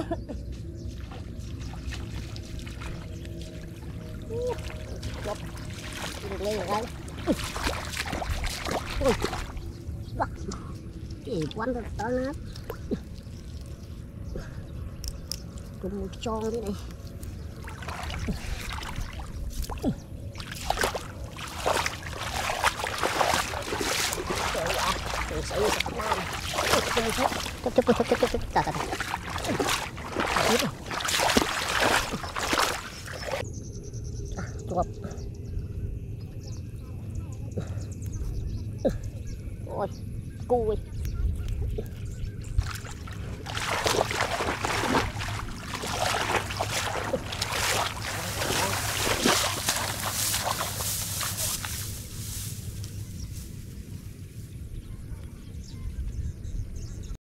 Chụp lên rồi đây. Ui, bắt cái quán đó to lắm. Cùng một tròn thế này. Trời ạ, tôi sẽ đi Việt Nam. Chụp.